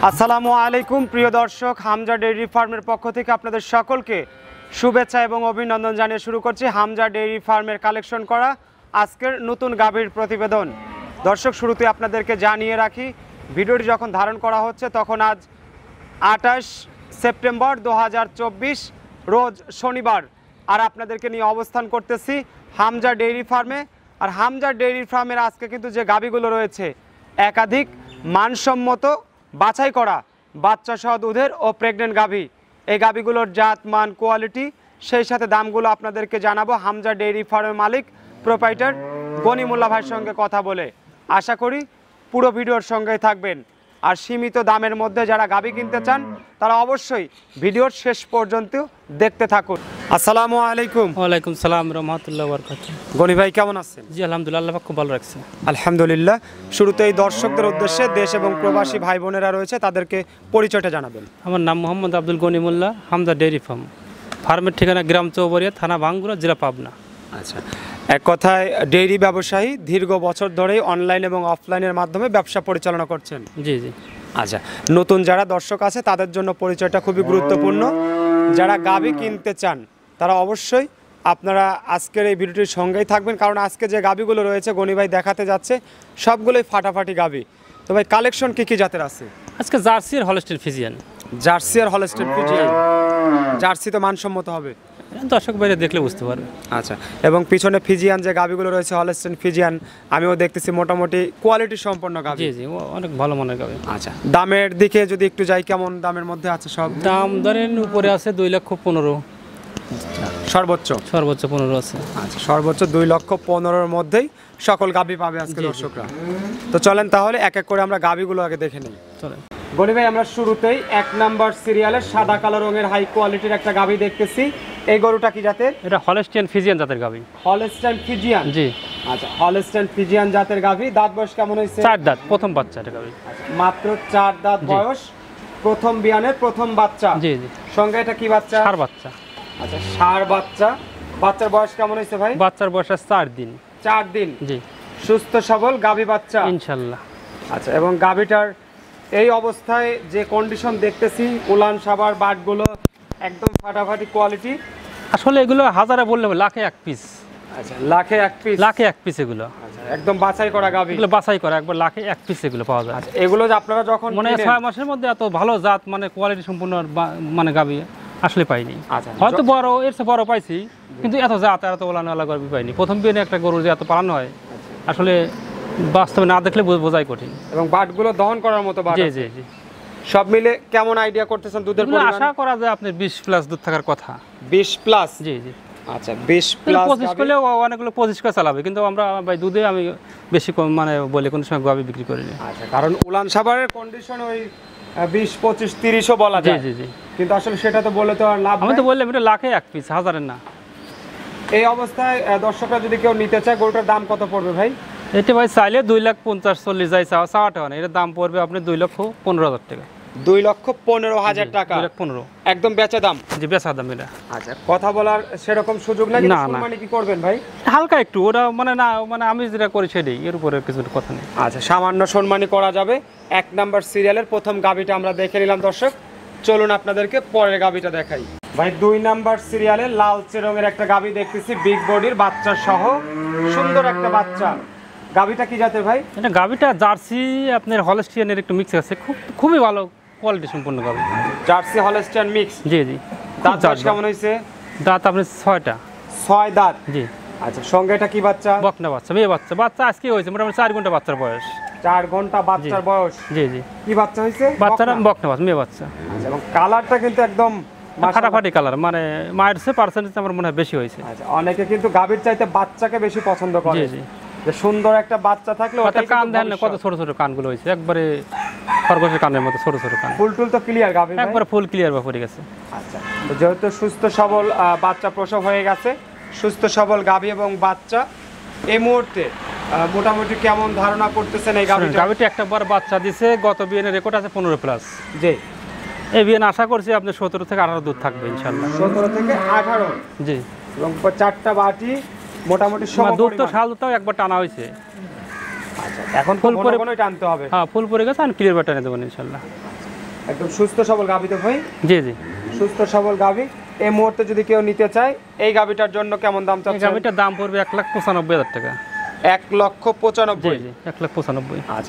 আসসালামু আলাইকুম প্রিয় দর্শক, হামজা ডেইরি ফার্মের পক্ষ থেকে আপনাদের সকলকে শুভেচ্ছা এবং অভিনন্দন জানিয়ে শুরু করছি হামজা ডেইরি ফার্মের কালেকশন করা আজকের নতুন গাভীর প্রতিবেদন। দর্শক, শুরুতে আপনাদেরকে জানিয়ে রাখি, ভিডিওটি যখন ধারণ করা হচ্ছে তখন আজ 28 সেপ্টেম্বর 2024 রোজ শনিবার। আর আপনাদেরকে নিয়ে অবস্থান করতেছি হামজা ডেইরি ফার্মে। আর হামজা ডেইরি ফার্মের আজকে কিন্তু যে গাভীগুলো রয়েছে একাধিক মানসম্মত বাছাই করা বাচ্চা সহ দুধের ও প্রেগনেন্ট গাভী। এই গাভীগুলোর জাত মান কোয়ালিটি সেই সাথে দামগুলো আপনাদেরকে জানাবো হামজা ডেইরি ফার্মের মালিক প্রোপাইটার গনিমুল্লাহ ভাইয়ের সঙ্গে কথা বলে। আশা করি পুরো ভিডিওর সঙ্গেই থাকবেন। আর সীমিত দামের মধ্যে যারা গাভী কিনতে চান তারা অবশ্যই ভিডিওর শেষ পর্যন্ত দেখতে থাকুন। আসসালামু আলাইকুম। ওয়ালাইকুম সালাম রহমতুল্লাহ বরকাতুহু। গনি ভাই কেমন আছেন? জি আলহামদুলিল্লাহ, আল্লাহ খুব ভালো রাখছে। আলহামদুলিল্লাহ। শুরুতেই দর্শকদের উদ্দেশ্যে দেশ এবং প্রবাসী ভাই বোনেরা রয়েছে, তাদেরকে পরিচয়টা জানাবেন। আমার নাম মোহাম্মদ আব্দুল গনিমুল্লাহ, হামজা ডেইরি ফার্ম। ফার্মের ঠিকানা গ্রাম চৌবাড়িয়া, থানা ভাঙ্গুরা, জেলা পাবনা। আচ্ছা, এক কথায় ডেইরি ব্যবসায়ী, দীর্ঘ বছর ধরেই অনলাইন এবং অফলাইনের মাধ্যমে ব্যবসা পরিচালনা করছেন। জি জি। আচ্ছা, নতুন যারা দর্শক আছে তাদের জন্য পরিচয়টা খুবই গুরুত্বপূর্ণ। যারা গাভী কিনতে চান তারা অবশ্যই আপনারা আজকের এই ভিডিওটির সঙ্গেই থাকবেন, কারণ আজকে যে গাভীগুলো রয়েছে গনি ভাই দেখাতে যাচ্ছে সবগুলোই ফাটাফাটি গাভী। তো ভাই, কালেকশন কী কী জাতের আছে? আজকে জার্সি আর হলস্টেইন ফ্রিজিয়ান। জার্সি আর হলস্টেইন ফ্রিজিয়ান। জার্সি তো মানসম্মত হবে, দর্শক বাইরে দেখলে বুঝতে পারবে। আচ্ছা, এবং পিছনে ফিজিয়ান যে গাভীগুলো রয়েছে হলস্টেইন ফিজিয়ান, আমিও দেখতেছি মোটামুটি কোয়ালিটি সম্পন্ন গাভী। জি জি, অনেক ভালো মানের গাভী। আচ্ছা, দামের দিকে যদি একটু যাই, কেমন দামের মধ্যে আছে সব? দাম ধরেন উপরে আছে 2,15,000, সর্বোচ্চ 15 আছে। আচ্ছা, সর্বোচ্চ 2,15,000-র মধ্যেই সকল গাভী পাবে আজকে দর্শকরা। তো চলেন তাহলে এক এক করে আমরা গাভীগুলো আগে দেখে নিই। চলেন গনি ভাই, আমরা শুরুতেই 1 নাম্বার সিরিয়ালের সাদা কালো রঙের হাই কোয়ালিটির একটা গাভী দেখতেছি। এই গরুটা কি জাতের? এটা হলস্টেইন ফ্রিজিয়ান জাতের গাভী। Holstein Friesian. জি। আচ্ছা, হলস্টেইন ফ্রিজিয়ান জাতের গাভী। দাঁত বয়স কেমন হয়েছে? 4 দাঁত, প্রথম বাচ্চা এটা গাভী। মাত্র 4 দাঁত বয়স, প্রথম বিয়ানের প্রথম বাচ্চা। জি জি। সঙ্গে এটা কি বাচ্চা? ষাঁড় বাচ্চা। আচ্ছা, ষাঁড় বাচ্চা। বাচ্চার বয়স কেমন হয়েছে ভাই? বাচ্চার বয়স 4 দিন। 4 দিন। জি। সুস্থ সবল গাভী বাচ্চা ইনশাআল্লাহ। আচ্ছা, এবং গাভীটার এই অবস্থায় যে কন্ডিশন দেখতেছি, উলান সাবার বাটগুলো একদম ফাটাফাটি কোয়ালিটি। আসলে এগুলো হাজারে বললে লাখে এক পিস। আচ্ছা, লাখে এক পিস। লাখে এক পিস এগুলো। আচ্ছা, একদম বাছাই করা গাভী। এগুলো বাছাই করা, একবার লাখে এক পিস এগুলো পাওয়া যায়। আচ্ছা, এগুলো যে আপনারা যখন মানে 6 মাসের মধ্যে এত ভালো জাত মানে কোয়ালিটি সম্পূর্ণ মানে গাভী আসলে পাইনি। আচ্ছা, হয়তো বড় এর চেয়ে বড় পাইছি, কিন্তু এত জাত এত ওলানো ওলা গাভী পাইনি। প্রথম বিয়ে একটা গরু যে এত পালানো হয় আসলে বাস্তবে না দেখলে বোঝাই কঠিন। এবং বাটগুলো দহন করার মতো বাট। জি জি জি। সব মিলে কেমন আইডিয়া করতেছেন দুধের পরিমাণ? আশা করা যায় আপনার 20 প্লাস দুধ থাকার কথা। 20 প্লাস? জি জি। আচ্ছা, 20 প্লাস। 25 করলেও অনেকগুলো 25 করে চালাবে, কিন্তু আমরা ভাই দুধে আমি বেশি কম মানে বলে কোনো সময় গাভী বিক্রি করিনি। আচ্ছা, কারণ উলান সাবারের কন্ডিশন ওই 20, 25, 30ও বলা যায়। জি জি জি। কিন্তু আসলে সেটা তো বলে তো আর লাভ আমি নাই। তো বললাম এটা লাখে এক পিস, হাজারের না। এই অবস্থায় দর্শকরা যদি কেউ নিতে চায়, গরুটার দাম কত পড়বে ভাই? এটা ভাই চাইলে 2,50,40 যাই চাওয়াটা হয় না, এটার দাম পড়বে আপনি 2,15,000 টাকা। 2,15,000 টাকা 2,15,000 একদম বেচা দাম? জি, বেচা দাম এটা। আচ্ছা, কথা বলার সেরকম সুযোগ নাই? না, না। মানে কি করবেন ভাই? হালকা একটু ওটা মানে না, মানে আমি যেটা করি সেটাই, এর উপরে কিছু কথা নেই। আচ্ছা, সামান্য সম্মানী করা যাবে। 1 নাম্বার সিরিয়ালের প্রথম গাভীটা আমরা দেখে নিলাম দর্শক। চলুন আপনাদেরকে পরের গাভীটা দেখাই। ভাই, 2 নাম্বার সিরিয়ালে লালচে রঙের একটা গাভী দেখতেছি, বিগ বডির বাচ্চা সহ সুন্দর একটা বাচ্চা। গাভীটা কি জাতের ভাই? এটা গাভীটা জার্সি আপনার হলস্টিয়ানের একটু মিক্স আছে, খুবই ভালো কোয়ালিটি সম্পূর্ণ গাভী। Jersey Holstein mix. জি জি। দাঁত বয়স কেমন হয়েছে? দাঁত আপনার 6টা। 6 দাঁত? জি। আচ্ছা, সঙ্গে এটা কি বাচ্চা? বকনা বাচ্চা, মেয়ে বাচ্চা। বাচ্চা আজকে হয়েছে মোটামুটি 4 ঘন্টা বাচ্চার বয়স। 4 ঘন্টা বাচ্চার বয়স? জি জি। কি বাচ্চা হয়েছে? বাচ্চারা বকনা বাচ্চা, মেয়ে বাচ্চা। আচ্ছা, এবং কালারটা কিন্তু একদম ফাটাফাটি কালার, মানে মায়ের চেয়ে পার্সেন্টেজ আমার মনে হয় বেশি হয়েছে। আচ্ছা, অনেকে কিন্তু গাভীর চাইতে বাচ্চাকে বেশি পছন্দ করে। জি জি। যে সুন্দর একটা বাচ্চা থাকলে ওটাই কান দেন না, কত ছোট ছোট কানগুলো হয়েছে, একবারে খরগোশের কানের মতো ছোট ছোট কান। ফুল টুল তো ক্লিয়ার গাভী? একবারে ফুল ক্লিয়ার বা পড়ে গেছে। আচ্ছা, তো যেহেতু সুস্থ সবল বাচ্চা প্রসব হয়ে গেছে, সুস্থ সবল গাভী এবং বাচ্চা, এই মুহূর্তে মোটামুটি কেমন ধারণা করতেছেন এই গাভীটা? গাভীটা একটা বার বাচ্চা দিছে, গত বিয়ের রেকর্ড আছে 15 প্লাস। জি। এই বিয়ে আশা করছি আপনি 17 থেকে 18 দুধ থাকবে ইনশাআল্লাহ। 17 থেকে 18? জি। এবং 4টা বাটি মোটামুটি সব দুধ তো শাল দুধটাও একবার টানা হয়েছে। আচ্ছা, এখন ফুল পরে টানতে হবে? হ্যাঁ, ফুল পরে গেছে, আর ক্লিয়ার বাট টানে দেবেন ইনশাআল্লাহ। একদম সুস্থ সবল গাভী তো ভাই? জি জি। সুস্থ সবল গাভী। এই মুহূর্তে যদি কেউ নিতে চায় এই গাভীটার জন্য কেমন দাম এই চাচ্ছেন? গাভিটার দাম পড়বে 1,95,000 টাকা। 1,95,000। জি জি 1,95,000। আচ্ছা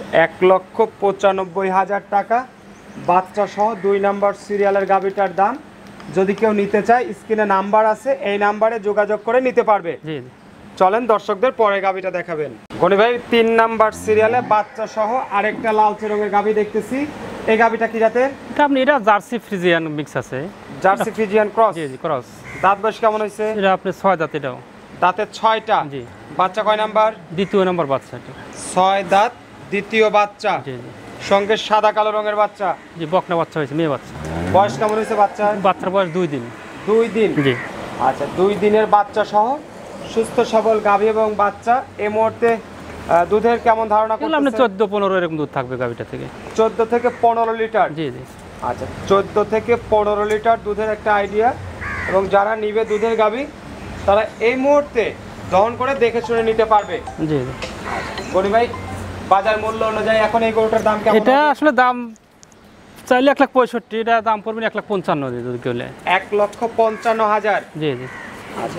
1,95,000 টাকা বাচ্চা সহ 2 নাম্বার সিরিয়ালের গাভীটার দাম। যদি কেউ নিতে চায় স্ক্রিনে নাম্বার আছে, এই নাম্বারে যোগাযোগ করে নিতে পারবে। জি জি। চলেন দর্শকদের পরে গাভীটা দেখাবেন। গনি ভাই 3 নাম্বার সিরিয়ালে বাচ্চা সহ আরেকটা লালচে রঙের গাভী দেখতেছি। এই গাভীটা কি জাতের? এটা জার্সি ফ্রিজিয়ান মিক্স আছে। Jersey Friesian cross. জি জি ক্রস। দাঁত বয়স কেমন হয়েছে? এটা আপনি 6 দাঁত এটাও। দাঁতে 6টা। জি। বাচ্চা কয় নাম্বার? দ্বিতীয় নাম্বার বাচ্চা এটা। 6 দাঁত দ্বিতীয় বাচ্চা। জি জি। সঙ্গে সাদা কালো রঙের বাচ্চা। জি বকনা বাচ্চা হয়েছে, মেয়ে বাচ্চা। বয়স কেমন হয়েছে বাচ্চা? বাচ্চার বয়স 2 দিন। 2 দিন। জি। আচ্ছা 2 দিনের বাচ্চা সহ সুস্থ সবল গাভী এবং বাচ্চা। এই মুহূর্তে দুধের কেমন ধারণা এগুলো আপনি করতেছেন? 14-15 এরকম দুধ থাকবে গাভিটা থেকে। 14 থেকে 15 লিটার। জি জি। আচ্ছা 14 থেকে 15 লিটার দুধের একটা আইডিয়া। এবং যারা নিবে দুধের গাভী তারা এই মুহূর্তে দহন করে দেখে শুনে নিতে পারবে। জি জি। গনি ভাই বাজার মূল্য অনুযায়ী এখন এই গরুটার দাম কেমন? এটা আসলে দাম চাইলে 1,65,000, এটা দাম পড়বে 1,55,000 দিয়ে যদি কেউ নেয়। 1,55,000। জি জি। আচ্ছা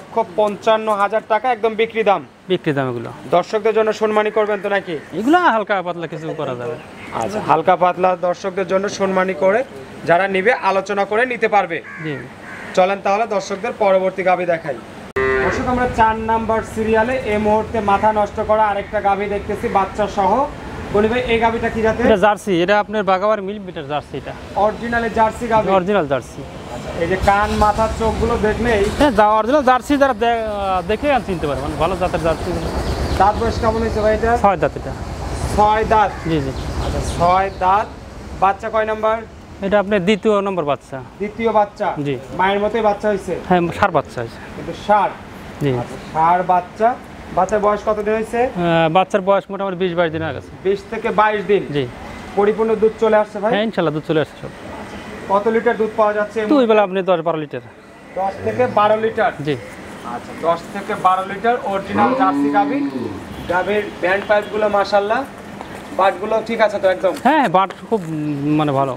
1,55,000 টাকা একদম বিক্রি দাম। বিক্রি দাম এগুলো। দর্শকদের জন্য সম্মানী করবেন তো নাকি? এগুলো হালকা পাতলা কিছু করা যাবে। আচ্ছা হালকা পাতলা দর্শকদের জন্য সম্মানী করে যারা নিবে আলোচনা করে নিতে পারবে। জি। চলেন তাহলে দর্শকদের পরবর্তী গাভী দেখাই। দর্শক আমরা 4 নাম্বার সিরিয়ালে এই মুহূর্তে মাথা নষ্ট করা আরেকটা গাভী দেখতেছি বাচ্চা সহ। গনি ভাই এই গাভীটা কি জাতের? এটা জার্সি, এটা আপনার বাগাবার মিলিমিটার জার্সি। এটা অরিজিনাল জার্সি গাভী। Original Jersey. এই যে কান মাথা চোখগুলো দেখলেই হ্যাঁ অরিজিনাল জার্সি যারা দেখে আর চিনতে পারে, মানে ভালো জাতের জার্সি। দাঁত বয়স কেমন হয়েছে ভাই এটা? 6 দাঁত এটা। 6 দাঁত। জি জি। আচ্ছা 6 দাঁত। বাচ্চা কয় নাম্বার? এটা আপনার দ্বিতীয় নম্বর বাচ্চা। দ্বিতীয় বাচ্চা। জি। মায়ের মতোই বাচ্চা হয়েছে? হ্যাঁ ষাঁড় বাচ্চা হয়েছে। কিন্তু ষাঁড়। জি। আচ্ছা ষাঁড় বাচ্চা। বাচ্চার বয়স কত দিন হয়েছে? বাচ্চার বয়স মোটামুটি 20-22 দিন আগে। 20 থেকে 22 দিন। জি। পরিপূর্ণ দুধ চলে আসছে ভাই? হ্যাঁ ইনশাল্লাহ দুধ চলে আসছে সব। কত লিটার দুধ পাওয়া যাচ্ছে? 2 বেলা আপনি 10-12 লিটার। 10 থেকে 12 লিটার। জি। আচ্ছা 10 থেকে 12 লিটার অরিজিনাল জার্সি গাভী। গাভীর ব্যান্ড পাইপগুলো মাশাআল্লাহ, বাটগুলো ঠিক আছে তো একদম? হ্যাঁ বাট খুব মানে ভালো।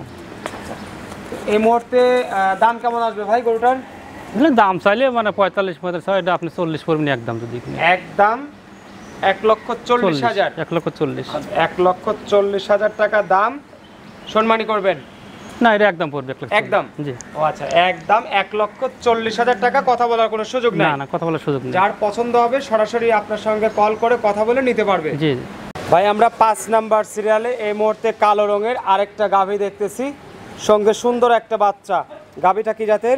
এই মুহূর্তে দাম কেমন আসবে ভাই গরুটার? এগুলো দাম চাইলে মানে 45-45, এটা আপনি 40 পড়বেন একদম যদি কিনে। একদম 1,40,000। 1,40,000। 1,40,000 টাকা দাম। সম্মানী করবেন? না এটা একদম পড়বে 1,40,000। একদম? জি। ও আচ্ছা একদম 1,40,000 টাকা, কথা বলার কোনো সুযোগ না নাই? না কথা বলার সুযোগ নেই। যার পছন্দ হবে সরাসরি আপনার সঙ্গে কল করে কথা বলে নিতে পারবে। জি জি। ভাই আমরা 5 নাম্বার সিরিয়ালে এই মুহূর্তে কালো রঙের আরেকটা গাভী দেখতেছি, সঙ্গে সুন্দর একটা বাচ্চা। গাভীটা কি জাতের?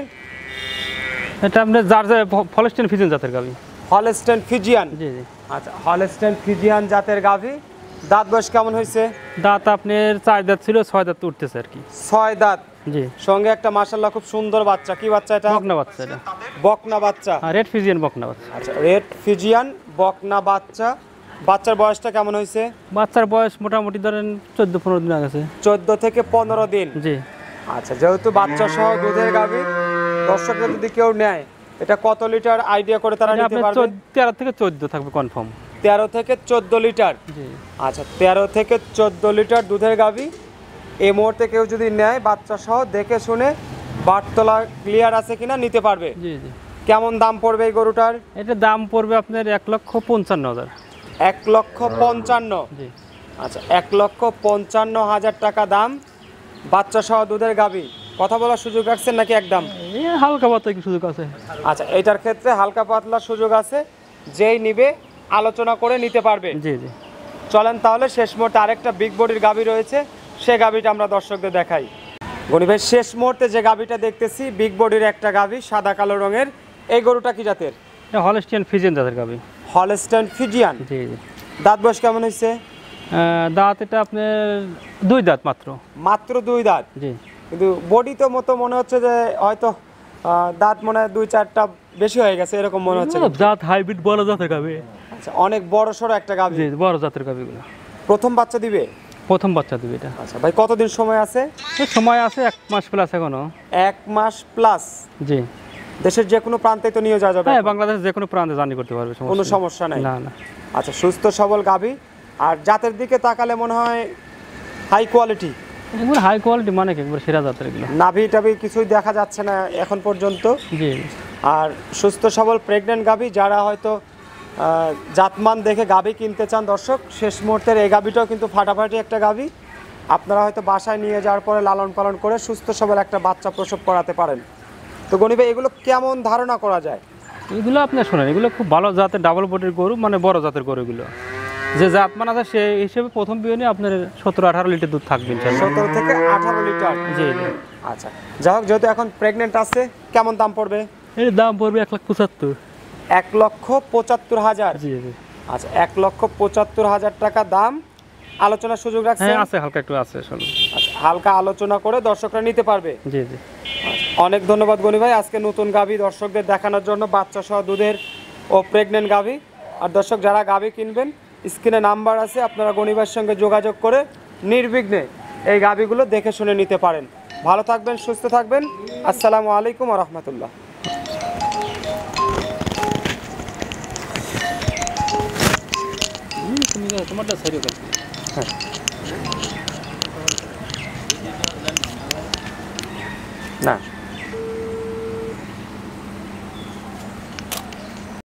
এটা আপনার হলস্টেইন ফ্রিজিয়ান জাতের গাভী। Holstein Friesian. জি জি। আচ্ছা হলস্টেইন ফ্রিজিয়ান জাতের গাভী। দাঁত বয়স কেমন হয়েছে? দাঁত আপনার 4 দাঁত ছিল, 6 দাঁত উঠতেছে আর কি। 6 দাঁত। জি। সঙ্গে একটা মাশাআল্লাহ খুব সুন্দর বাচ্চা। কি বাচ্চা এটা? বকনা বাচ্চা এটা। বকনা বাচ্চা। রেড ফ্রিজিয়ান বকনা বাচ্চা। আচ্ছা রেড ফ্রিজিয়ান বকনা বাচ্চা। বাচ্চার বয়সটা কেমন হয়েছে? বাচ্চার বয়স মোটামুটি ধরেন 14-15 দিন আগে। 14 থেকে 15 দিন। জি। আচ্ছা যেহেতু বাচ্চা সহ দুধের গাভী, দর্শকরা যদি কেউ নেয় এটা কত লিটার আইডিয়া করে তারা নিতে পারবে? 13 থেকে 14 থাকবে কনফার্ম। 13 থেকে 14 লিটার। জি। আচ্ছা 13 থেকে 14 লিটার দুধের গাভী। এই মুহূর্তে কেউ যদি নেয় বাচ্চা সহ দেখে শুনে বাটতলা ক্লিয়ার আছে কিনা নিতে পারবে। জি জি। কেমন দাম পড়বে এই গরুটার? এটা দাম পড়বে আপনার 1,55,000। 1,55,000। জি। আচ্ছা 1,55,000 টাকা দাম। বাচ্চা সহ দুধের গাভী। কথা বলার সুযোগ রাখছেন নাকি একদম? এই হালকা পাতলা একটু সুযোগ আছে। আচ্ছা এটার ক্ষেত্রে হালকা পাতলা সুযোগ আছে, যেই নিবে আলোচনা করে নিতে পারবে। জি জি। চলেন তাহলে শেষ মুহূর্তে আরেকটা বিগ বডির গাভী রয়েছে, সে গাভীটা আমরা দর্শকদের দেখাই। গনি ভাই শেষ মুহূর্তে যে গাভীটা দেখতেছি বিগ বডির একটা গাভী, সাদা কালো রঙের। এই গরুটা কি জাতের? এটা হলস্টেইন ফ্রিজিয়ান জাতের গাভী। Holstein Friesian. জি জি। দাঁত বয়স কেমন হয়েছে? দাঁত এটা আপনার 2 দাঁত মাত্র। মাত্র 2 দাঁত। জি। কিন্তু বডি তো মতো মনে হচ্ছে যে হয়তো দাঁত মনে হয় 2-4টা বেশি হয়ে গেছে এরকম মনে হচ্ছে। জাত হাইব্রিড বড় জাতের গাভী। আচ্ছা অনেক বড় সড়ো একটা গাভী। জি বড় জাতের গাভীগুলো। প্রথম বাচ্চা দিবে? প্রথম বাচ্চা দিবে এটা। আচ্ছা ভাই কতদিন সময় আছে? সময় আছে 1 মাস প্লাস এখনো। 1 মাস প্লাস। জি। দেশের যে কোনো প্রান্তে তো নিয়ে যাওয়া যাবে? হ্যাঁ বাংলাদেশ যে কোনো প্রান্তে জার্নি করতে পারবে, কোনো সমস্যা নাই। না না। আচ্ছা সুস্থ সবল গাভী, আর জাতের দিকে তাকালে মনে হয় হাই কোয়ালিটি। এগুলো হাই কোয়ালিটি মানে কি একবার সেরা জাতের এগুলো। নাভি টাভি কিছুই দেখা যাচ্ছে না এখন পর্যন্ত। জি আর সুস্থ সবল প্রেগনেন্ট গাভী, যারা হয়তো জাতমান দেখে গাভী কিনতে চান দর্শক, শেষ মুহূর্তের এই গাভীটাও কিন্তু ফাটাফাটি একটা গাভী। আপনারা হয়তো বাসায় নিয়ে যাওয়ার পরে লালন পালন করে সুস্থ সবল একটা বাচ্চা প্রসব করাতে পারেন। তো গনি ভাই, এগুলো কেমন ধারণা করা যায়? এগুলো আপনার শোনেন, এগুলো খুব ভালো জাতের ডাবল বডির গরু, মানে বড় জাতের গরু এগুলো। যে জাত মান আছে সেই হিসেবে প্রথম বিয়ে আপনার 17-18 লিটার দুধ থাকবে ইনশাআল্লাহ। 17 থেকে 18 লিটার। জি জি। আচ্ছা, যাই হোক, যেহেতু এখন প্রেগনেন্ট আছে, কেমন দাম পড়বে? এর দাম পড়বে 1,75,000। 1,75,000। জি জি। আচ্ছা, 1,75,000 টাকা দাম। আলোচনার সুযোগ রাখছে? হ্যাঁ আছে, হালকা একটু আছে আসলে। আচ্ছা, হালকা আলোচনা করে দর্শকরা নিতে পারবে। জি জি। অনেক ধন্যবাদ গনি ভাই, আজকে নতুন গাভী দর্শকদের দেখানোর জন্য, বাচ্চা সহ দুধের ও প্রেগনেন্ট গাভী। আর দর্শক যারা গাভী কিনবেন, স্ক্রিনে নাম্বার আছে, আপনারা গনি ভাইয়ের সঙ্গে যোগাযোগ করে নির্বিঘ্নে এই গাভীগুলো দেখে শুনে নিতে পারেন। ভালো থাকবেন, সুস্থ থাকবেন। আসসালামু আলাইকুম ওয়া রাহমাতুল্লাহ। তোমারটা সাইড করে। না।